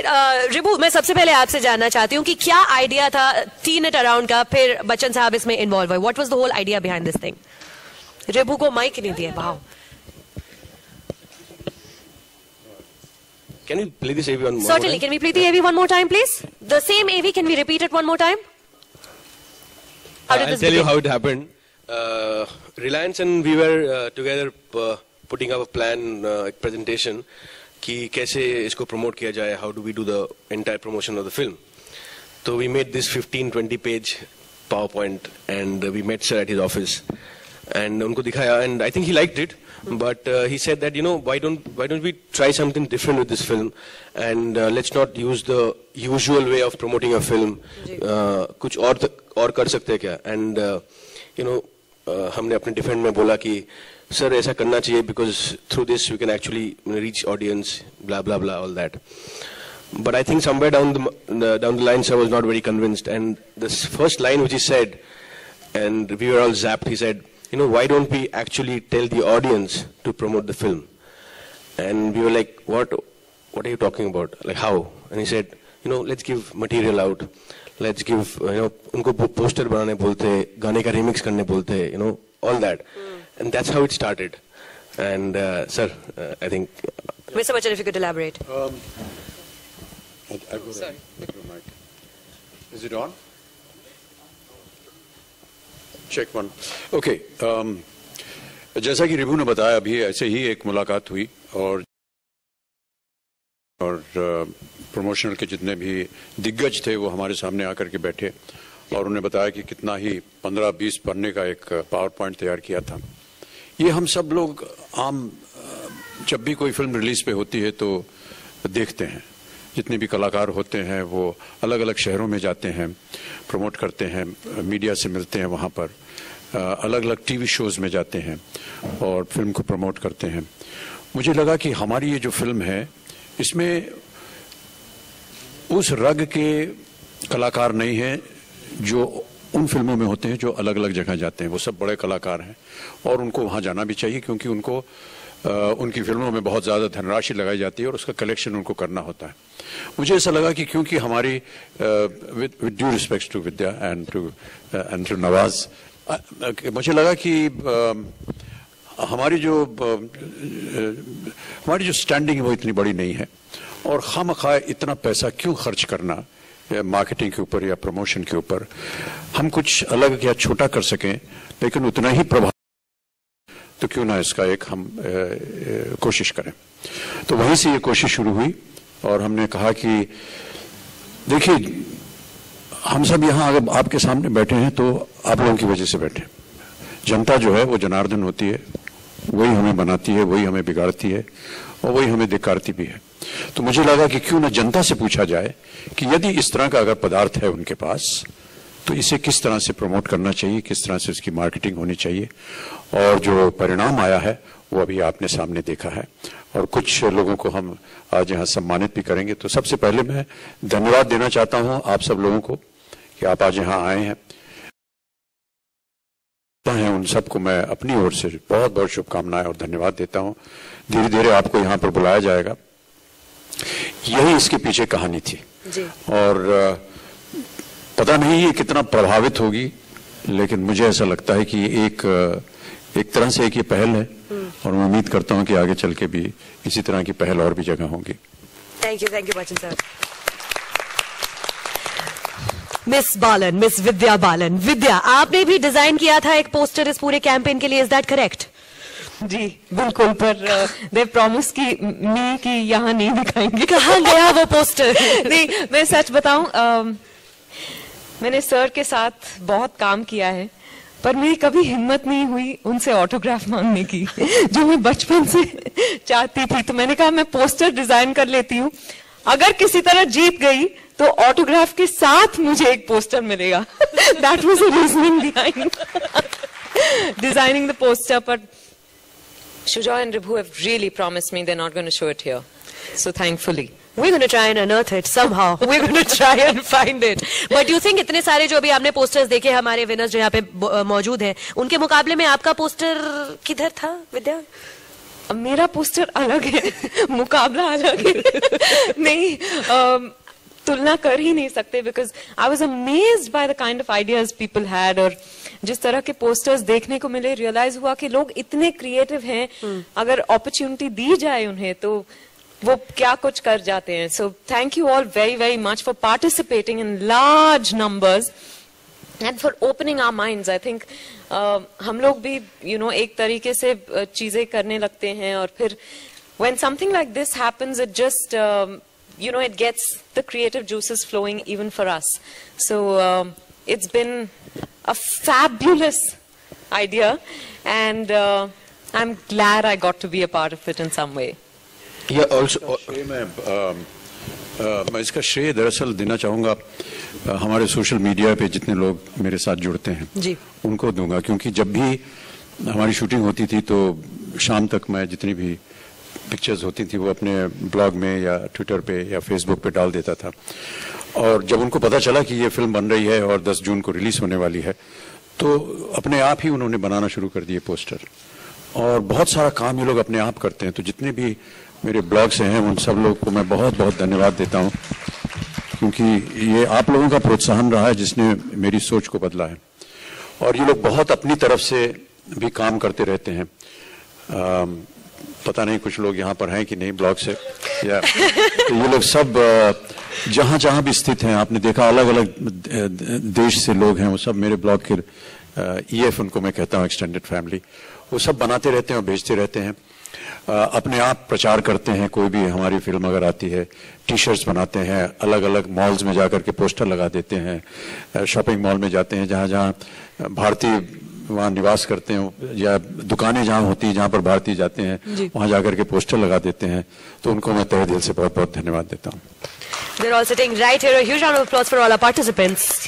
रिबू, मैं सबसे पहले आपसे जानना चाहती हूँ कि क्या आइडिया था टीन इट अराउंड का, फिर बच्चन साहब इसमें इन्वॉल्व हुए. What was the whole idea behind this thing? Ribhu को माइक नहीं दिया. Wow. Can you play this AV one more? Certainly. Can we play the AV one more time, please? The same AV. Can we repeat it one more time? How did I'll this tell you begin? how it happened. Reliance and we were together putting up a plan, presentation, कि कैसे इसको promote किया जाए. How do we do the entire promotion of the film? So we made this 15-20 page PowerPoint and we met sir at his office and उनको दिखाया and I think he liked it. But he said that, you know, why don't we try something different with this film and let's not use the usual way of promoting a film. कुछ और कर सकते हैं क्या? And you know, हमने अपने defend में बोला कि sir ऐसा करना चाहिए because through this we can actually reach audience, blah blah blah, all that. But I think somewhere down the line, sir was not very convinced. And this first line which he said, and we were all zapped. He said, you know, why don't we actually tell the audience to promote the film? And we were like, what are you talking about? Like how? And he said, you know, let's give material out. Let's give, you know, उनको poster बनाने बोलते, गाने का remix करने बोलते, you know, all that. And that's how it started. And sir, I think. Mr. Bachchan, if you could elaborate. Sorry. Is it on? Check one. Okay. जैसा कि रिबू ने बताया, अभी ऐसे ही एक मुलाकात हुई और प्रमोशनल के जितने भी दिग्गज थे वो हमारे सामने आकर के बैठे और उन्हें बताया कि कितना ही 15-20 पन्ने का एक पावर पॉइंट तैयार किया था. ये हम सब लोग आम जब भी कोई फिल्म रिलीज पे होती है तो देखते हैं. जितने भी कलाकार होते हैं वो अलग अलग शहरों में जाते हैं, प्रमोट करते हैं, मीडिया से मिलते हैं, वहाँ पर अलग अलग टीवी शोज में जाते हैं और फिल्म को प्रमोट करते हैं. मुझे लगा कि हमारी ये जो फिल्म है इसमें उस रग के कलाकार नहीं हैं जो उन फिल्मों में होते हैं जो अलग अलग जगह जाते हैं. वो सब बड़े कलाकार हैं और उनको वहाँ जाना भी चाहिए क्योंकि उनको उनकी फिल्मों में बहुत ज़्यादा धनराशि लगाई जाती है और उसका कलेक्शन उनको करना होता है. मुझे ऐसा लगा कि क्योंकि हमारी with due respect to Vidya and to Nawaz, मुझे लगा कि हमारी जो स्टैंडिंग है वो इतनी बड़ी नहीं है और खामखा इतना पैसा क्यों खर्च करना मार्केटिंग के ऊपर या प्रमोशन के ऊपर. हम कुछ अलग या छोटा कर सकें लेकिन उतना ही प्रभाव, तो क्यों ना इसका एक हम कोशिश करें. तो वहीं से ये कोशिश शुरू हुई और हमने कहा कि देखिए हम सब यहाँ अगर आपके सामने बैठे हैं तो आप लोगों की वजह से बैठे. जनता जो है वो जनार्दन होती है, वही हमें बनाती है, वही हमें बिगाड़ती है और वही हमें धिक्कारती भी है. तो मुझे लगा कि क्यों ना जनता से पूछा जाए कि यदि इस तरह का अगर पदार्थ है उनके पास तो इसे किस तरह से प्रमोट करना चाहिए, किस तरह से उसकी मार्केटिंग होनी चाहिए. और जो परिणाम आया है वो अभी आपने सामने देखा है और कुछ लोगों को हम आज यहाँ सम्मानित भी करेंगे. तो सबसे पहले मैं धन्यवाद देना चाहता हूँ आप सब लोगों को कि आप आज यहाँ आए हैं. उन सबको मैं अपनी ओर से बहुत बहुत शुभकामनाएं और धन्यवाद देता हूँ. धीरे धीरे आपको यहाँ पर बुलाया जाएगा. यही इसके पीछे कहानी थी जी. और पता नहीं ये कितना प्रभावित होगी लेकिन मुझे ऐसा लगता है कि एक तरह से एक ये पहल है और मैं उम्मीद करता हूं कि आगे चल के भी इसी तरह की पहल और भी जगह होंगी. Thank you Bachchan sir. Miss Balan, miss Vidya Balan. Vidya, आपने भी डिजाइन किया था एक पोस्टर इस पूरे कैंपेन के लिए, इज दैट करेक्ट? जी बिल्कुल, पर दे प्रॉमिस कि यहाँ नहीं दिखाएंगे. कहाँ गया वो पोस्टर? नहीं, मैं सच बताऊं, मैंने सर के साथ बहुत काम किया है पर मेरी कभी हिम्मत नहीं हुई उनसे ऑटोग्राफ मांगने की जो मैं बचपन से चाहती थी. तो मैंने कहा मैं पोस्टर डिजाइन कर लेती हूँ, अगर किसी तरह जीत गई तो ऑटोग्राफ के साथ मुझे एक पोस्टर मिलेगा. That was the reasoning behind designing the poster. But Shuja and Ribhu have really promised me they're not going to show it here. So thankfully. We're going to try and unearth it somehow. We're going to try and find it. But do you think इतने सारे जो अभी आपने posters देखे हमारे winners जो यहाँ पे मौजूद हैं, उनके मुकाबले में आपका पोस्टर किधर था विद्या? मेरा पोस्टर अलग है, मुकाबला अलग है। नहीं, तुलना कर ही नहीं सकते, because I was amazed by the kind of ideas people had, और जिस तरह के पोस्टर्स देखने को मिले, रियलाइज हुआ कि लोग इतने क्रिएटिव हैं, अगर अपॉर्चुनिटी दी जाए उन्हें तो वो क्या कुछ कर जाते हैं. So thank you all very very much for participating in large numbers and for opening our minds. I think हम लोग भी एक तरीके से चीजें करने लगते हैं और फिर when something like this happens, it just it gets the creative juices flowing even for us. So it's been a fabulous idea, and I'm glad I got to be a part of it in some way. Yeah, also मैं इसका श्रेय दरअसल देना चाहूँगा हमारे social media पे जितने लोग मेरे साथ जुड़ते हैं जी, उनको दूंगा, क्योंकि जब भी हमारी शूटिंग होती थी तो शाम तक मैं जितनी भी पिक्चर्स होती थी वो अपने ब्लॉग में या ट्विटर पे या फेसबुक पे डाल देता था. और जब उनको पता चला कि ये फिल्म बन रही है और 10 जून को रिलीज होने वाली है तो अपने आप ही उन्होंने बनाना शुरू कर दिए पोस्टर. और बहुत सारा काम ये लोग अपने आप करते हैं. तो जितने भी मेरे ब्लॉग से हैं उन सब लोग को मैं बहुत बहुत धन्यवाद देता हूँ, क्योंकि ये आप लोगों का प्रोत्साहन रहा है जिसने मेरी सोच को बदला है. और ये लोग बहुत अपनी तरफ से भी काम करते रहते हैं. पता नहीं कुछ लोग यहाँ पर हैं कि नहीं ब्लॉग से, या तो ये लोग सब जहाँ जहाँ भी स्थित हैं, आपने देखा अलग अलग देश से लोग हैं, वो सब मेरे ब्लॉग के EF उनको मैं कहता हूँ एक्सटेंडेड फैमिली, वो सब बनाते रहते हैं और भेजते रहते हैं. अपने आप प्रचार करते हैं. कोई भी हमारी फिल्म अगर आती है टी-शर्ट्स बनाते हैं, अलग अलग मॉल्स में जाकर के पोस्टर लगा देते हैं, शॉपिंग मॉल में जाते हैं जहाँ जहाँ भारतीय वहाँ निवास करते हैं या दुकानें जहाँ होती हैं जहाँ पर भारतीय जाते हैं वहाँ जाकर के पोस्टर लगा देते हैं. तो उनको मैं तहे दिल से बहुत बहुत धन्यवाद देता हूँ. They're all sitting right here. A huge round of applause for all our participants.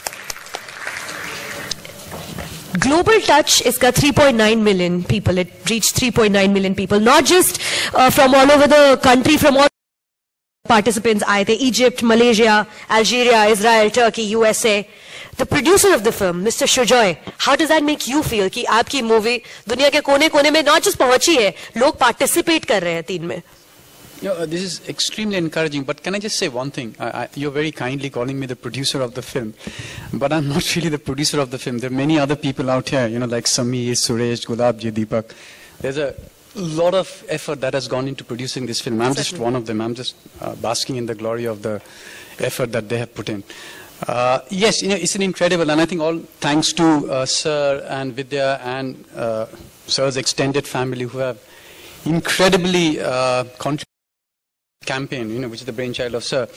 Global Touch is got 3.9 million people. It reached 3.9 million people, not just from all over the country, from all participants आए थे. Egypt, Malaysia, Algeria, Israel, Turkey, USA. The producer of the film, Mr. Shujoy, how does that make you feel कि आपकी movie दुनिया के कोने-कोने में not just पहुंची है, लोग participate कर रहे हैं 3 में? This is extremely encouraging, but can I just say one thing? You're very kindly calling me the producer of the film, but I'm not really the producer of the film. There are many other people out here, like Sameer, Suresh, Gulabji, Deepak. There's a lot of effort that has gone into producing this film. I'm just one of them. I'm just basking in the glory of the effort that they have put in. Yes, it's an incredible, and I think all thanks to Sir and Vidya and Sir's extended family who have incredibly contributed campaign, which is the brainchild of Sir.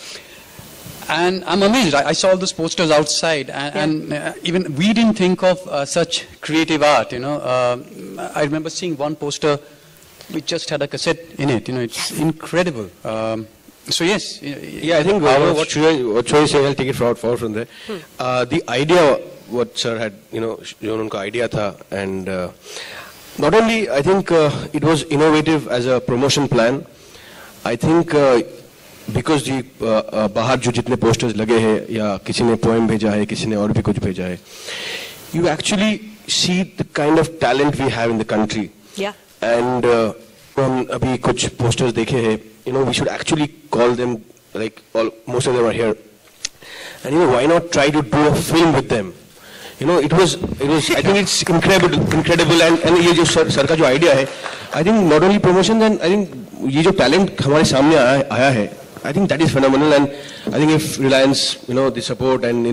And I'm amazed. I saw all those posters outside, and even we didn't think of such creative art. I remember seeing one poster which just had a cassette in it. It's incredible. So yes, I think what Choy say, I'll take it forward from there. The idea, what Sir had, unka idea tha, and not only I think it was innovative as a promotion plan. I think because the बाहर जो जितने posters लगे हैं या किसी ने poem भेजा है, किसी ने और भी कुछ भेजा है, you actually see the kind of talent we have in the country. Yeah. And हम अभी कुछ posters देखे हैं, we should actually call them like most of them are here. And why not try to do a film with them? It was I think it's incredible and ये जो sir का जो idea है, I think not only promotion, and I think ये जो talent हमारे सामने आया है, I think that is phenomenal. And I think if Reliance the support and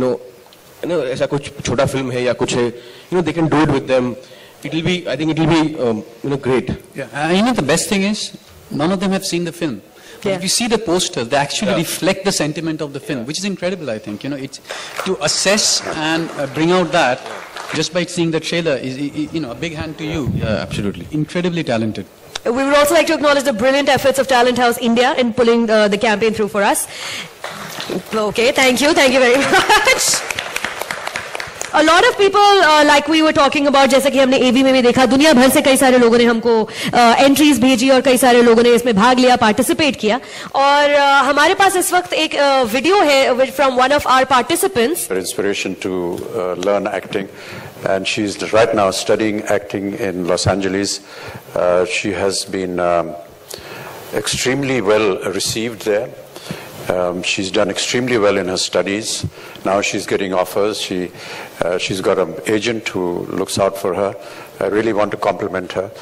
ऐसा कुछ छोटा film है या कुछ है, they can do it with them. I think it will be great. Yeah, the best thing is none of them have seen the film. Yeah. If you see the posters, they actually reflect the sentiment of the film, which is incredible, I think. It's to assess and bring out that just by seeing the trailer is, a big hand to you. Yeah, absolutely. Incredibly talented. We would also like to acknowledge the brilliant efforts of Talent House India in pulling the campaign through for us. Okay, thank you very much. a lot of people, like we were talking about, जैसा कि हमने AV में भी देखा, दुनिया भर से कई सारे लोगों ने हमको एंट्रीज भेजी और कई सारे लोगों ने इसमें भाग लिया, पार्टिसिपेट किया. और हमारे पास इस वक्त एक वीडियो है from one of our participants. Inspiration to learn acting, and she's right now studying acting in Los Angeles. She has been extremely well received there. She's done extremely well in her studies. Now she's getting offers. She's got an agent who looks out for her. I really want to compliment her.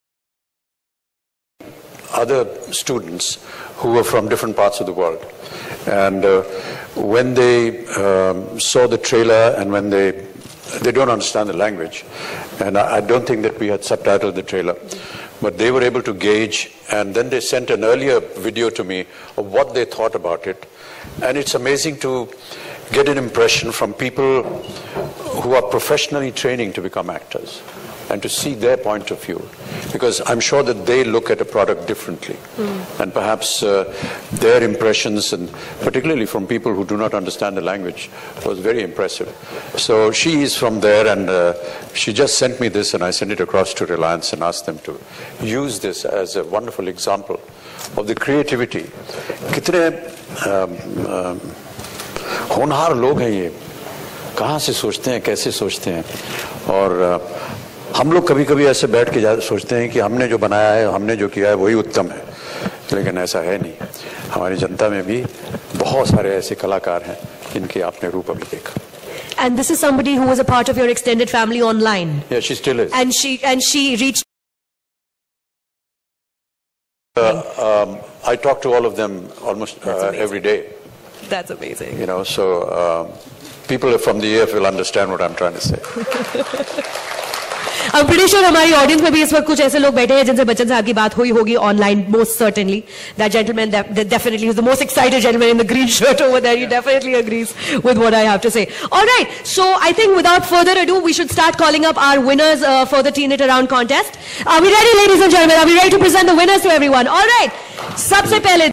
Other students who were from different parts of the world, and when they saw the trailer, and when they don't understand the language, and I don't think that we had subtitled the trailer, but they were able to gauge, and then they sent an earlier video to me of what they thought about it. And it's amazing to get an impression from people who are professionally training to become actors, and to see their point of view, because I'm sure that they look at a product differently, and perhaps their impressions, and particularly from people who do not understand the language, was very impressive. So she is from there, and she just sent me this, and I sent it across to Reliance and asked them to use this as a wonderful example of the creativity. कितने होनहार लोग हैं ये, कहाँ से सोचते हैं, कैसे सोचते हैं. और हम लोग कभी कभी ऐसे बैठ के सोचते हैं कि हमने जो बनाया है, हमने जो किया है वही उत्तम है, लेकिन ऐसा है नहीं. हमारी जनता में भी बहुत सारे ऐसे कलाकार हैं जिनके आपने रूप अभी देखा. And this is somebody who was a part of your extended family online. Yeah, she still is. And she reached. I talk to all of them almost every day. That's amazing. You know, so people from the EF will understand what I'm trying to say. I'm pretty sure हमारी audience में भी इस वक्त कुछ ऐसे लोग बैठे हैं जिनसे बच्चन साहब की बात हुई होगी online. Most certainly, that gentleman that definitely is the most excited gentleman in the green shirt over there. He definitely agrees with what I have to say. All right, so I think without further ado, we should start calling up our winners for the Teen It Around contest. Are we ready, ladies and gentlemen? Are we ready to present the winners to everyone? All right, सबसे पहले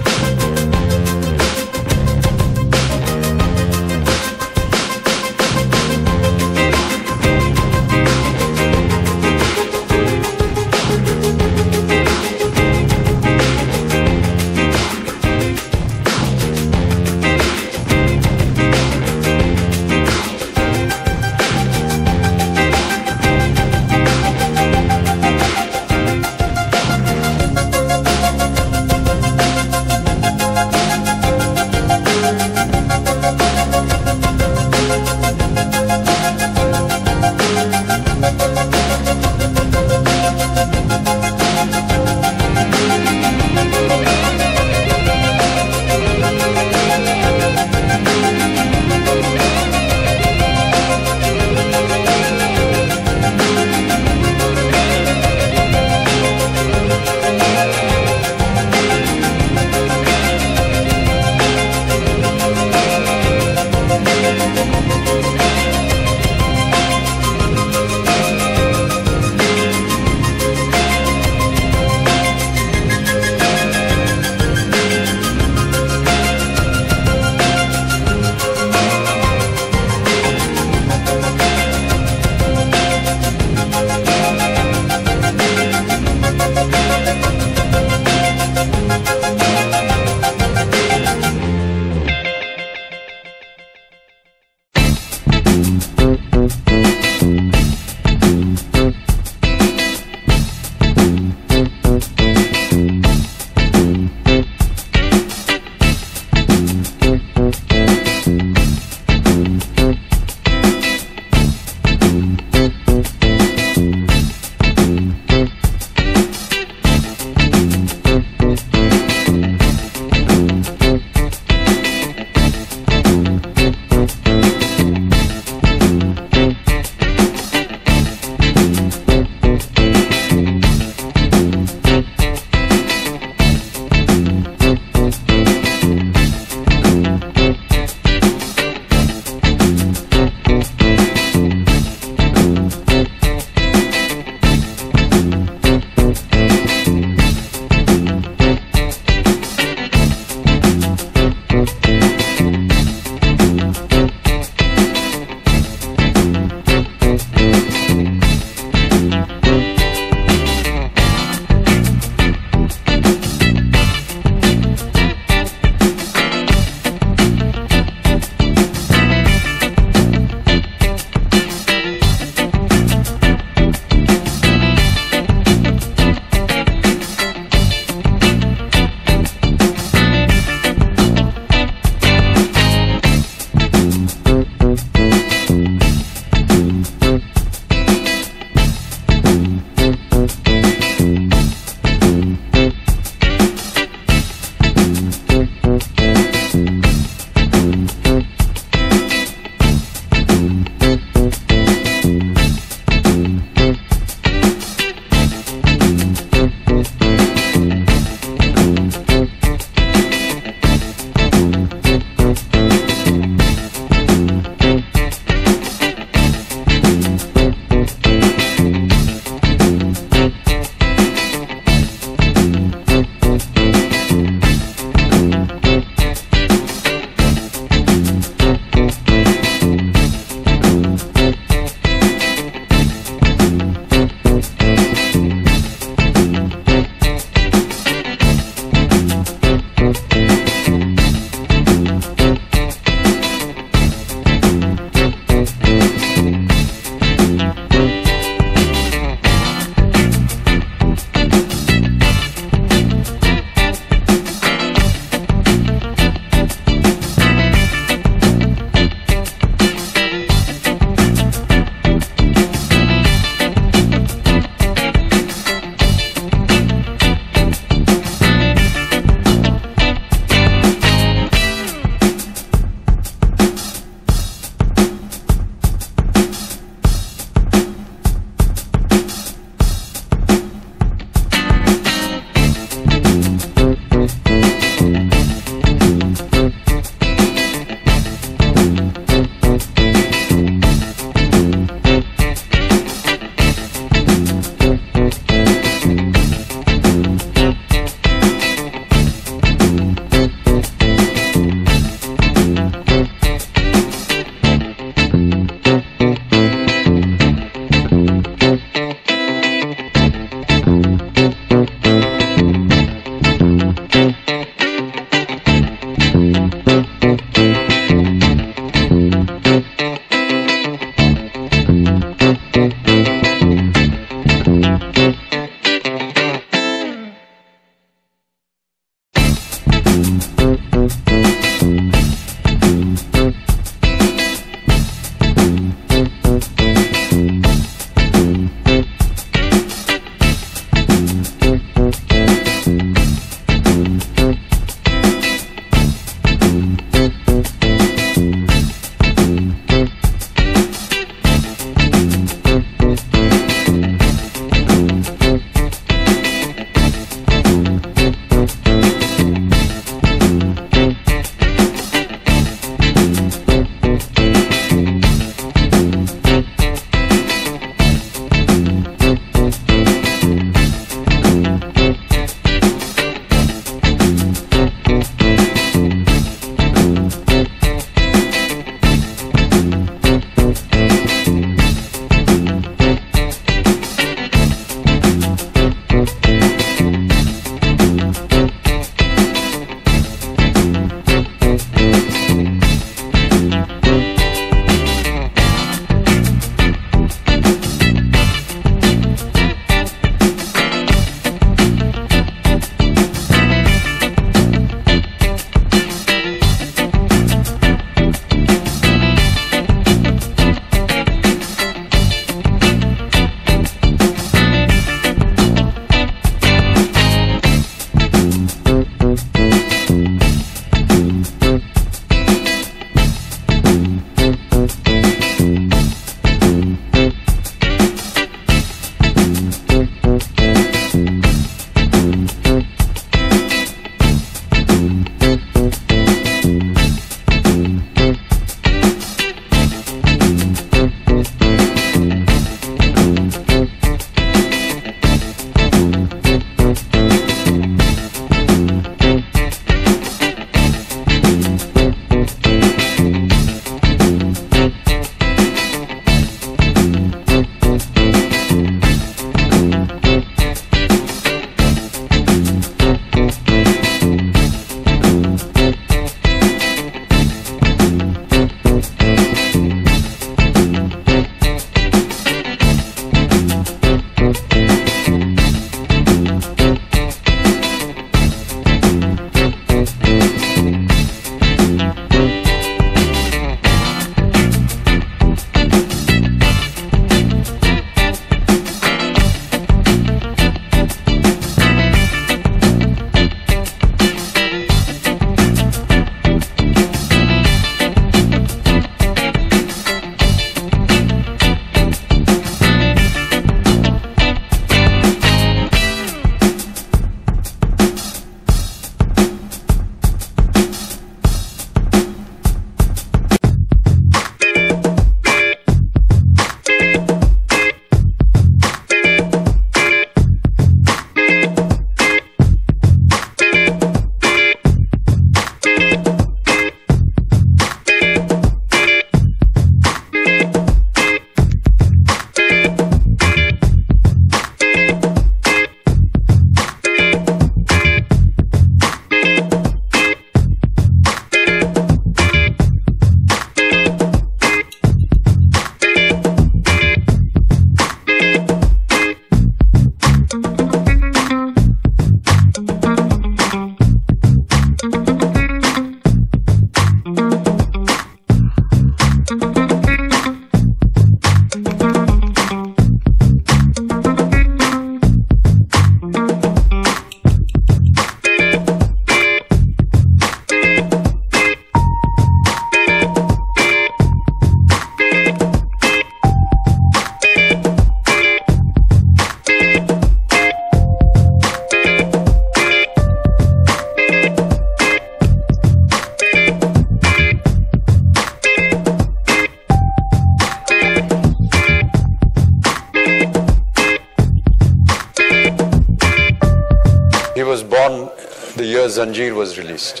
He was born the year Zanjeer was released.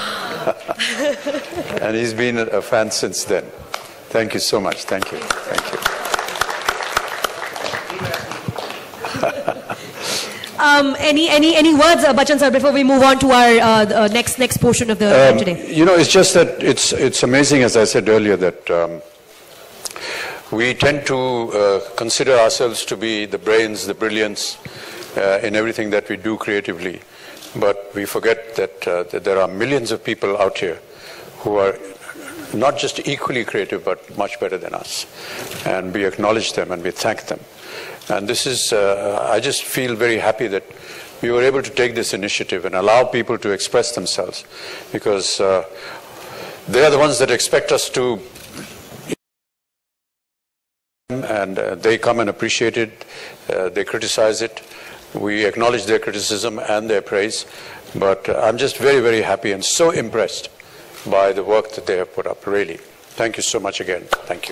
And he's been a fan since then. Thank you so much. Thank you. Thank you. Any words, Bachchan sir, before we move on to our next portion of the event today? You know, it's just that it's amazing, as I said earlier, that we tend to consider ourselves to be the brains, the brilliance in everything that we do creatively. But we forget that there are millions of people out here who are not just equally creative, but much better than us. And we acknowledge them and we thank them. And this is, I just feel very happy that we were able to take this initiative and allow people to express themselves, because they are the ones that expect us to, and they come and appreciate it, they criticize it, we acknowledge their criticism and their praise, but I'm just very, very happy and so impressed by the work that they have put up, really. Thank you so much again. Thank you.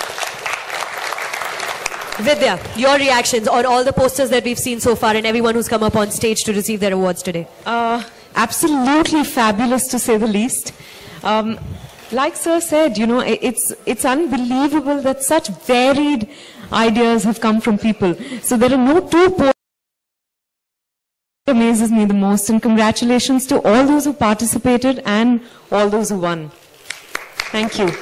Vidya, your reactions on all the posters that we've seen so far and everyone who's come up on stage to receive their awards today? Absolutely fabulous, to say the least. Like Sir said, you know, it's unbelievable that such varied ideas have come from people. So there are no two posters that amazes me the most, and congratulations to all those who participated and all those who won. Thank you.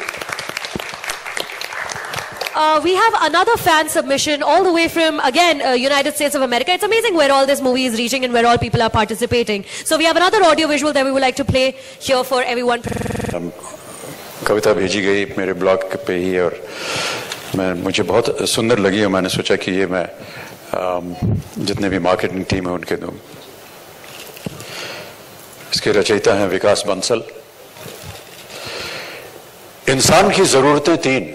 We have another fan submission all the way from, again, United States of America. It's amazing where all this movie is reaching and where all people are participating. So we have another audio visual that we would like to play here for everyone. कविता भेजी गई मेरे blog पे ही, और मुझे बहुत सुंदर लगी, और मैंने सोचा कि ये मैं जितने भी मार्केटिंग टीम है उनके दूं। इसके रचयिता हैं विकास बंसल। इंसान की जरूरतें तीन,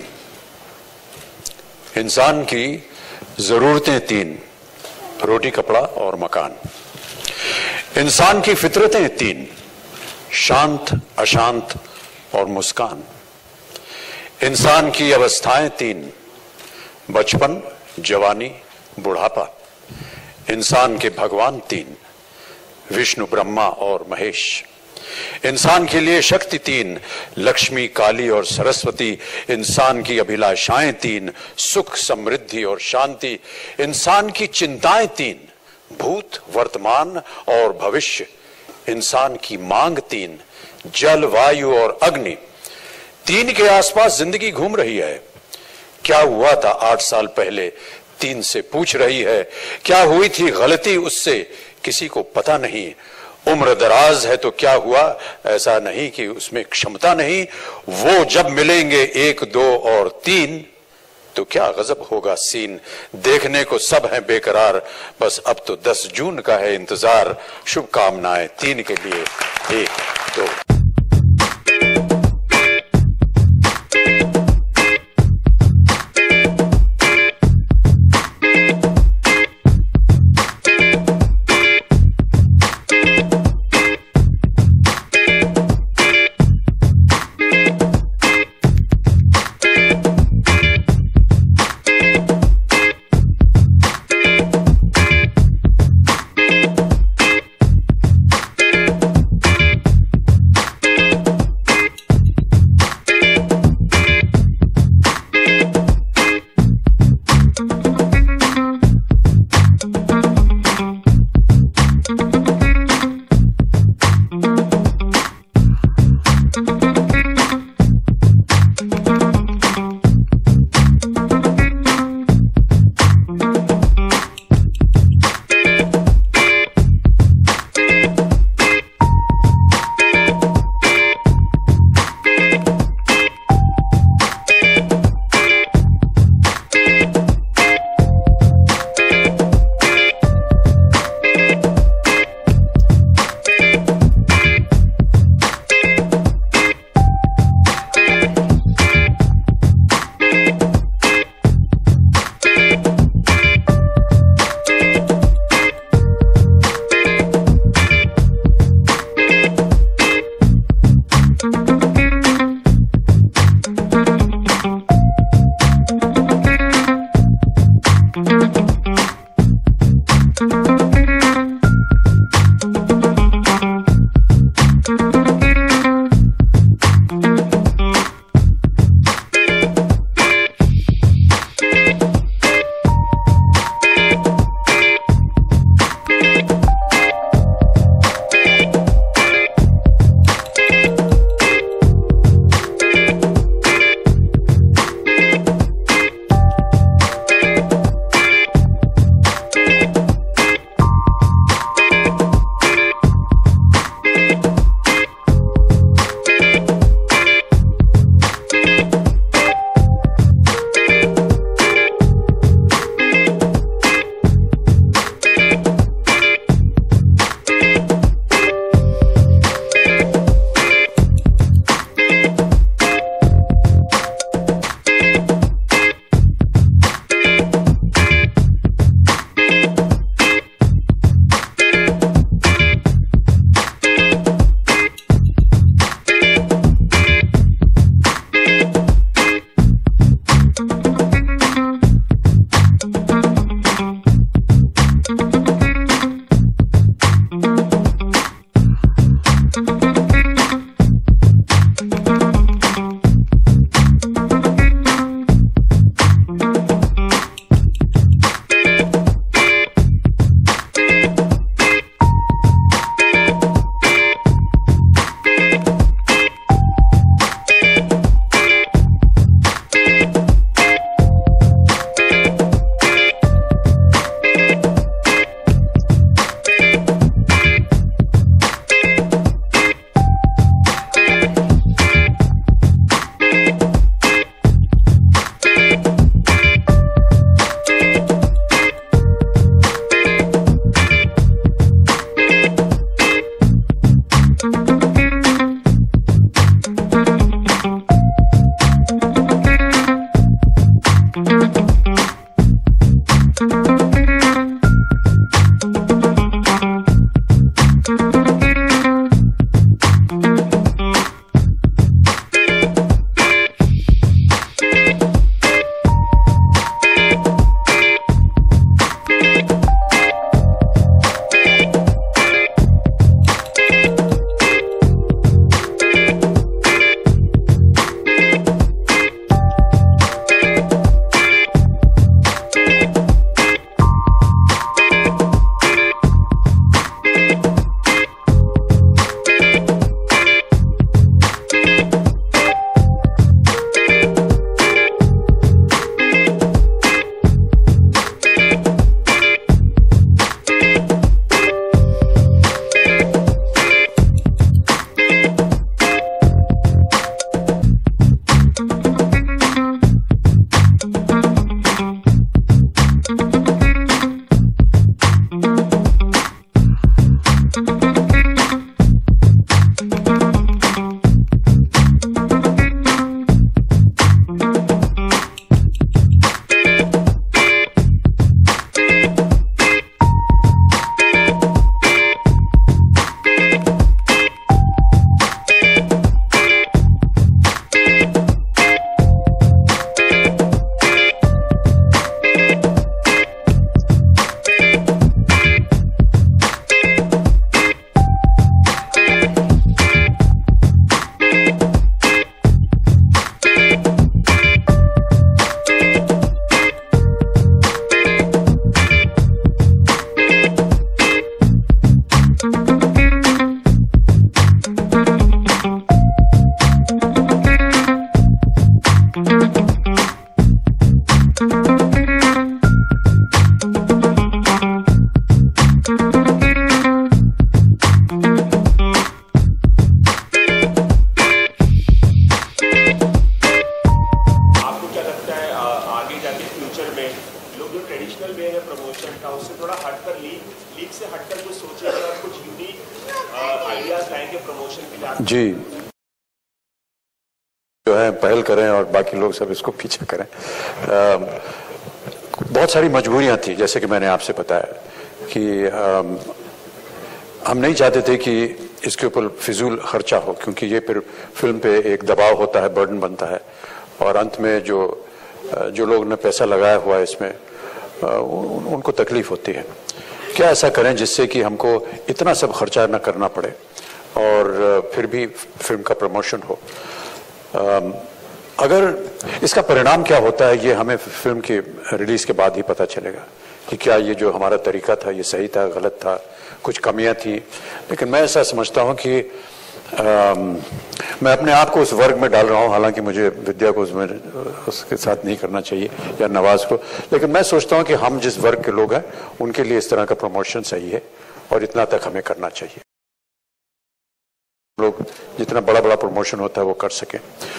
इंसान की जरूरतें तीन, रोटी कपड़ा और मकान। इंसान की फितरतें तीन, शांत अशांत और मुस्कान। इंसान की अवस्थाएं तीन, बचपन जवानी बुढ़ापा। इंसान के भगवान तीन, विष्णु ब्रह्मा और महेश। इंसान के लिए शक्ति तीन, लक्ष्मी काली और सरस्वती। इंसान की अभिलाषाएं तीन, सुख समृद्धि और शांति। इंसान की चिंताएं तीन, भूत वर्तमान और भविष्य। इंसान की मांग तीन, जल वायु और अग्नि। तीन के आसपास जिंदगी घूम रही है। क्या हुआ था 8 साल पहले, तीन से पूछ रही है। क्या हुई थी गलती उससे, किसी को पता नहीं। उम्र दराज है तो क्या हुआ, ऐसा नहीं कि उसमें क्षमता नहीं। वो जब मिलेंगे 1 2 और 3 तो क्या गजब होगा सीन। देखने को सब है बेकरार, बस अब तो 10 जून का है इंतजार। शुभकामनाएं तीन के लिए, 1 2। जी, जो है पहल करें और बाकी लोग सब इसको पीछे करें। बहुत सारी मजबूरियां थी, जैसे कि मैंने आपसे बताया कि हम नहीं चाहते थे कि इसके ऊपर फिजूल खर्चा हो, क्योंकि ये फिर फिल्म पे एक दबाव होता है, बर्डन बनता है, और अंत में जो लोग ने पैसा लगाया हुआ है इसमें उनको तकलीफ होती है। क्या ऐसा करें जिससे कि हमको इतना सब खर्चा न करना पड़े और फिर भी फिल्म का प्रमोशन हो। अगर इसका परिणाम क्या होता है ये हमें फिल्म की रिलीज के बाद ही पता चलेगा कि क्या ये जो हमारा तरीका था ये सही था, गलत था, कुछ कमियां थी। लेकिन मैं ऐसा समझता हूं कि मैं अपने आप को उस वर्ग में डाल रहा हूं, हालांकि मुझे विद्या को उसके साथ नहीं करना चाहिए या नवाज को, लेकिन मैं सोचता हूं कि हम जिस वर्ग के लोग हैं उनके लिए इस तरह का प्रमोशन सही है और इतना तक हमें करना चाहिए। लोग जितना बड़ा बड़ा प्रमोशन होता है वो कर सकें।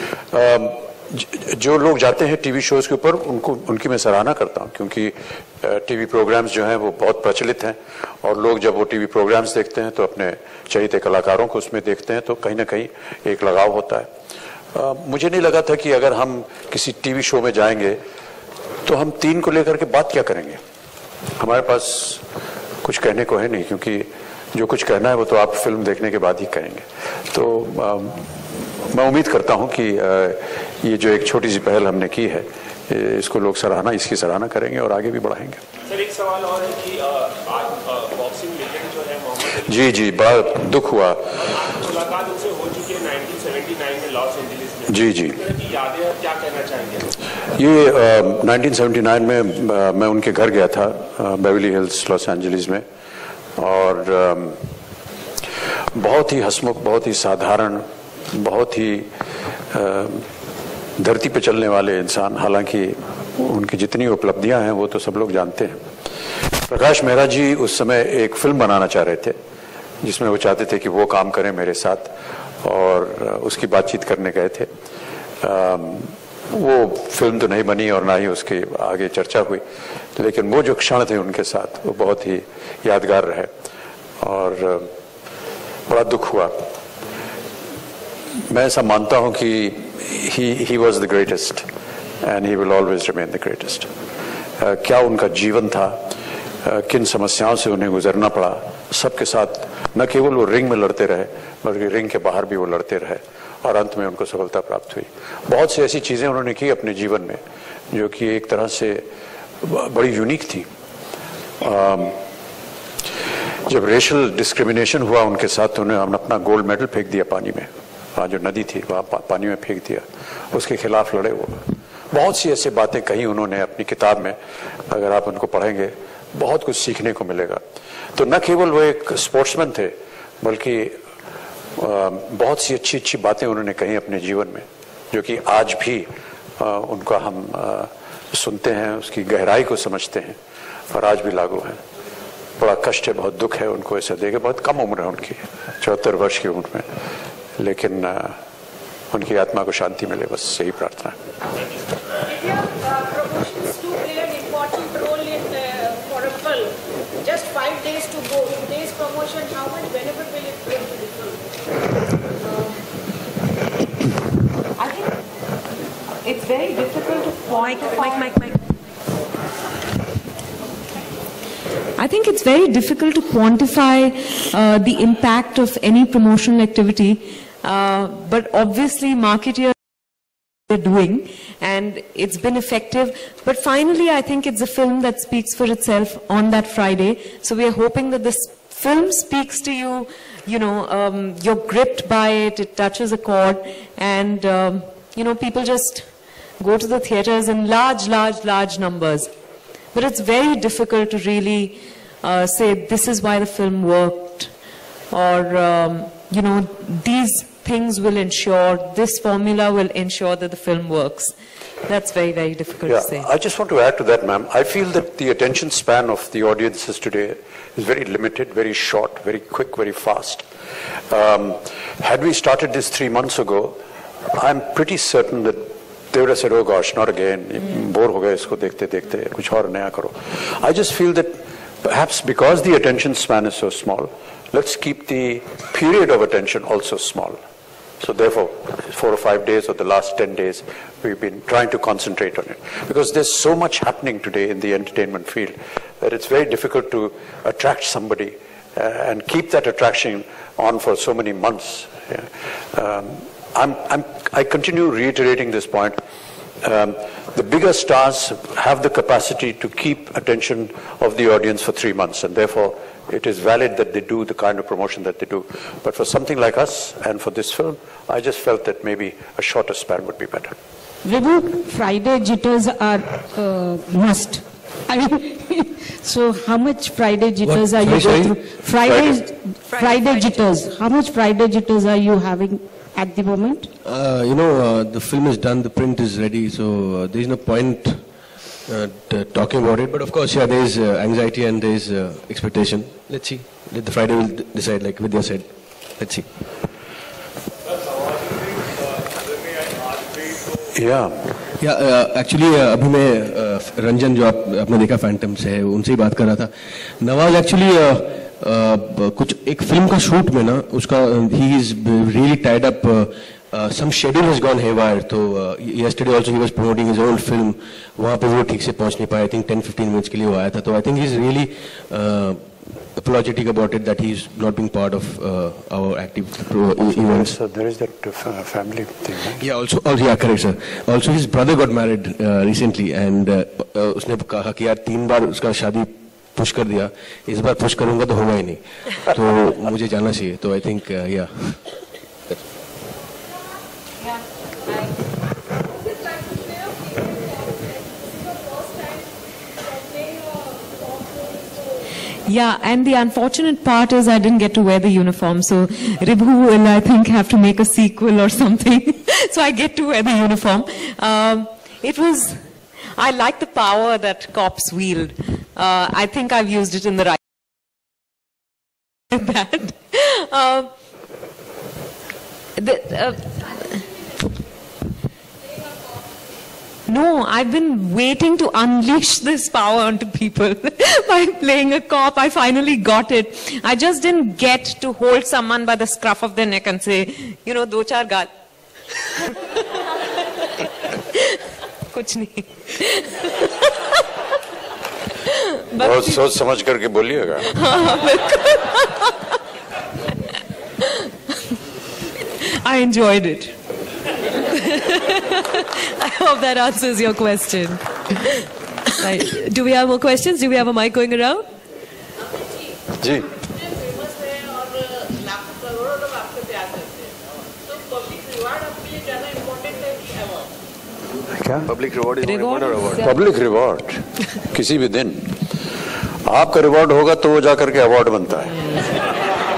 जो लोग जाते हैं टीवी शोज के ऊपर उनकी मैं सराहना करता हूं, क्योंकि टीवी प्रोग्राम्स जो हैं वो बहुत प्रचलित हैं और लोग जब वो टीवी प्रोग्राम्स देखते हैं तो अपने चहेते कलाकारों को उसमें देखते हैं तो कहीं ना कहीं एक लगाव होता है। मुझे नहीं लगा था कि अगर हम किसी टीवी शो में जाएंगे तो हम 3 को लेकर के बात क्या करेंगे, हमारे पास कुछ कहने को है नहीं, क्योंकि जो कुछ कहना है वो तो आप फिल्म देखने के बाद ही कहेंगे। तो मैं उम्मीद करता हूं कि ये जो एक छोटी सी पहल हमने की है इसको लोग इसकी सराहना करेंगे और आगे भी बढ़ाएंगे। सर एक सवाल और है कि आज बॉक्सिंग लेजेंड जो है मोहम्मद जी बड़ा दुख हुआ। मुलाकात उनसे हो चुकी है 1979 में लॉस एंजलिस में। जी यादें क्या कहना चाहेंगे? ये 1979 में मैं उनके घर गया था बेवरली हिल्स लॉस एंजलिस में, और बहुत ही हंसमुख, बहुत ही साधारण, बहुत ही धरती पे चलने वाले इंसान। हालांकि उनकी जितनी उपलब्धियां हैं वो तो सब लोग जानते हैं। प्रकाश मेहरा जी उस समय एक फिल्म बनाना चाह रहे थे जिसमें वो चाहते थे कि वो काम करें मेरे साथ, और उसकी बातचीत करने गए थे। वो फिल्म तो नहीं बनी और ना ही उसके आगे चर्चा हुई, लेकिन वो जो क्षण थे उनके साथ वो बहुत ही यादगार रहे और बड़ा दुख हुआ। मैं ऐसा मानता हूं कि he was the greatest and he will always remain the greatest। क्या उनका जीवन था, किन समस्याओं से उन्हें गुजरना पड़ा, सबके साथ न केवल वो रिंग में लड़ते रहे बल्कि रिंग के बाहर भी वो लड़ते रहे और अंत में उनको सफलता प्राप्त हुई। बहुत सी ऐसी चीजें उन्होंने की अपने जीवन में जो कि एक तरह से बड़ी यूनिक थी। जब रेशियल डिस्क्रिमिनेशन हुआ उनके साथ तो उन्होंने अपना गोल्ड मेडल फेंक दिया पानी में, वहाँ जो नदी थी वहाँ पानी में फेंक दिया, उसके खिलाफ लड़े वो। बहुत सी ऐसी बातें कही उन्होंने अपनी किताब में, अगर आप उनको पढ़ेंगे बहुत कुछ सीखने को मिलेगा। तो न केवल वो एक स्पोर्ट्समैन थे बल्कि बहुत सी अच्छी अच्छी बातें उन्होंने कही अपने जीवन में जो कि आज भी उनका हम सुनते हैं, उसकी गहराई को समझते हैं और आज भी लागू है। बड़ा कष्ट है, बहुत दुख है उनको ऐसा देखे। बहुत कम उम्र है उनकी, 74 वर्ष की उम्र में, लेकिन उनकी आत्मा को शांति मिले, बस यही प्रार्थना है। Just 5 days to go. Today's promotion, how much benefit will it bring to the film? I think it's very difficult to quantify. I think it's very difficult to quantify the impact of any promotional activity, but obviously marketeers are doing, and it's been effective. But finally, I think it's a film that speaks for itself on that Friday. So we are hoping that this film speaks to you. You know, you're gripped by it. It touches a chord, and you know, people just go to the theaters in large numbers. But it's very difficult to really say this is why the film worked. or you know, these things will ensure, this formula will ensure that the film works. That's very, very difficult to say. I just want to add to that, ma'am. I feel that the attention span of the audiences today is very limited, very short, very quick, very fast. Had we started this 3 months ago, I'm pretty certain that they would have said, oh gosh, not again, bore ho gaye isko dekhte dekhte, kuch aur naya karo. I just feel that perhaps because the attention span is so small, let's keep the period of attention also small. So therefore, 4 or 5 days or the last 10 days, we've been trying to concentrate on it. Because there's so much happening today in the entertainment field that it's very difficult to attract somebody and keep that attraction on for so many months. I continue reiterating this point. The bigger stars have the capacity to keep attention of the audience for 3 months, and therefore it is valid that they do the kind of promotion that they do. But for something like us and for this film, I just felt that maybe a shorter span would be better. Vibhu, Friday jitters are must. I mean, so how much Friday jitters are you going through? Friday jitters. How much Friday jitters are you having at the moment? The film is done, the print is ready, so there is no point talking about it. But of course, yeah, there is anxiety and there is expectation. Let's see. Let the Friday will decide, like Vidya said. Let's see. Actually अभी मैं रंजन जो आपने देखा Phantom से है उनसे ही बात कर रहा था. नवाज एक्चुअली कुछ एक फिल्म का शूट में ना उसका ही is really tied up, some schedule has gone haywire. So yesterday also he was promoting his own film. वहाँ पे वो ठीक से पहुँच नहीं पाया. I think 10-15 minutes के लिए वो आया था. So I think he's really apologetic about it that he's not being part of our active events. So there is that family thing. Right? Yeah, also, correct sir. Also his brother got married recently and उसने कहा कि यार 3 बार उसका शादी push कर दिया, इस बार push करूँगा तो होगा ही नहीं, तो मुझे जाना चाहिए. तो I think yeah. Yeah, and the unfortunate part is I didn't get to wear the uniform. So Ribhu will, I think, have to make a sequel or something. So I get to wear the uniform. I like the power that cops wield. I think I've used it in the right bad. No, I've been waiting to unleash this power onto people by playing a cop. I finally got it. I just didn't get to hold someone by the scruff of their neck and say, do char gaal. कुछ नहीं. बहुत सोच समझ करके बोलिएगा. I enjoyed it. I hope that answers your question. Right. Do we have more questions? Do we have a mic going around? जी. क्या? Public reward is more important or award? Public reward. किसी भी दिन आपका reward होगा तो वो जाकर के अवार्ड बनता है.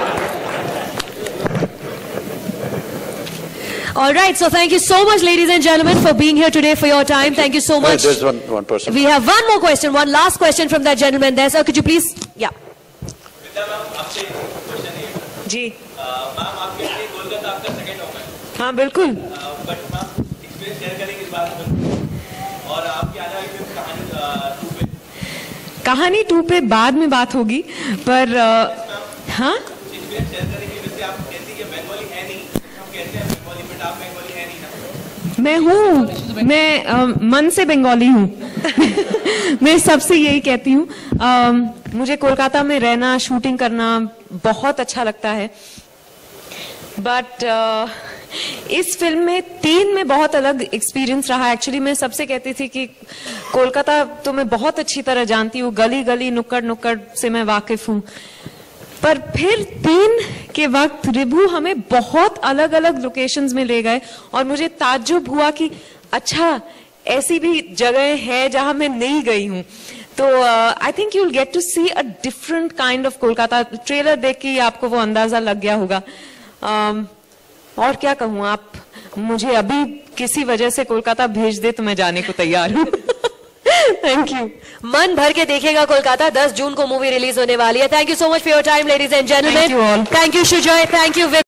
All right, so thank you so much, ladies and gentlemen, for being here today, for your time. Thank you so much. There's one person. We have one more question, one last question from that gentleman there. Sir, could you please? Yeah. जी. Ma'am आपके लिए कोलकाता आपका second होगा. हाँ बिल्कुल. But ma'am experience share करेंगे इस बात पर और आपकी आने वाली फिल्म कहानी 2 पे. कहानी 2 पे बाद में बात होगी, पर हाँ. एक्सपीरियंस शेयर करेंगे. वैसे आप कहती है बंगाली है नहीं, हम कहते हैं बंगाली, बट आप बंगाली है नहीं ना. मैं हूँ, मैं मन से बंगाली हूँ. मैं सबसे यही कहती हूँ. मुझे कोलकाता में रहना, शूटिंग करना बहुत अच्छा लगता है. बट इस फिल्म में 3 में बहुत अलग एक्सपीरियंस रहा. एक्चुअली मैं सबसे कहती थी कि कोलकाता तो मैं बहुत अच्छी तरह जानती हूँ, गली गली नुक्कड़ नुक्कड़ से मैं वाकिफ हूँ. पर फिर 3 के वक्त रिभू हमें बहुत अलग अलग लोकेशंस में ले गए और मुझे ताज्जुब हुआ कि अच्छा ऐसी भी जगह है जहां मैं नहीं गई हूँ. तो I think you will get to see a different kind of Kolkata. Trailer देख के आपको वो अंदाजा लग गया होगा. और क्या कहूँ, आप मुझे अभी किसी वजह से कोलकाता भेज दे तो मैं जाने को तैयार हूँ. Thank you. मन भर के देखेगा कोलकाता. 10 जून को मूवी रिलीज होने वाली है. Thank you so much for your time ladies and gentleman. Thank you all. Thank you Sujoy. Thank you.